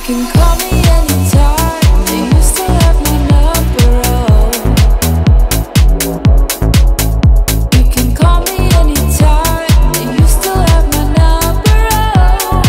can call me anytime, and you still have my number. Oh, you can call me anytime, and you still have my number. Oh,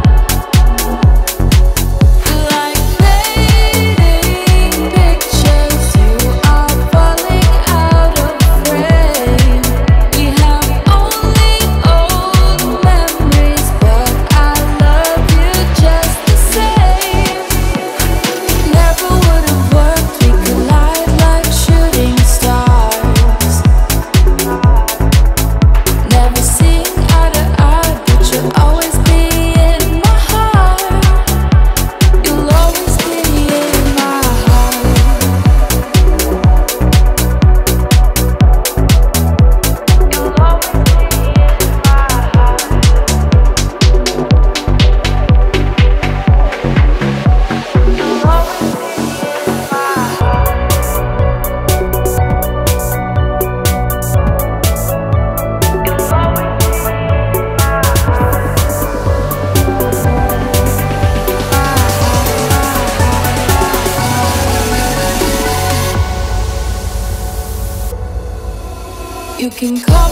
like fading pictures, you are falling out of frame. We have only old memories, but I love you just the same. Never would have worked, we collide like shooting stars. Never seeing eye to eye, but you'll always be in my heart. You'll always be in my heart. You'll always be in my heart. You'll always be in my heart. You can call